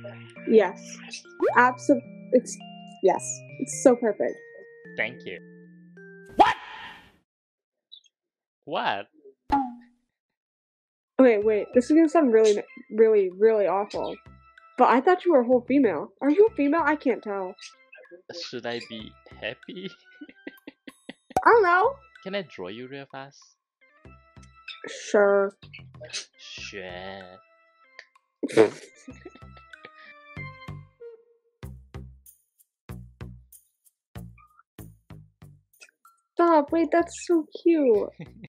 Yes. Absolutely. Yes. It's so perfect. Thank you. What? Wait. This is gonna sound really, really, really awful. But I thought you were a whole female. Are you a female? I can't tell. Should I be happy? I don't know. Can I draw you real fast? Sure. Sure. Stop. Wait, that's so cute.